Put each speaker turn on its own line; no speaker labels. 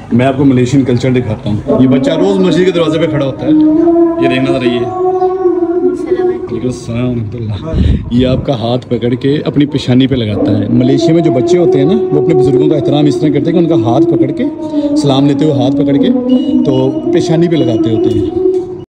मैं आपको Malaysian culture दिखाता हूँ। ये बच्चा रोज़ मस्जिद के दरवाजे पे खड़ा होता है, ये देखना ज़रा ये आपका हाथ पकड़ के अपनी पेशानी पे लगाता है। मलेशिया में जो बच्चे होते हैं ना, वो अपने बुजुर्गों का एहतराम इस तरह करते हैं कि उनका हाथ पकड़ के, सलाम लेते हुए हाथ पकड़ के तो पेशानी पे लगाते होते हैं।